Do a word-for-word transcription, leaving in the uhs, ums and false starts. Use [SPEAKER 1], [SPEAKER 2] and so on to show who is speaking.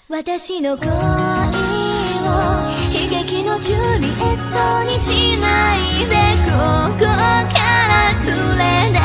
[SPEAKER 1] 私の恋を悲劇のジュリエットにしないでここから連れ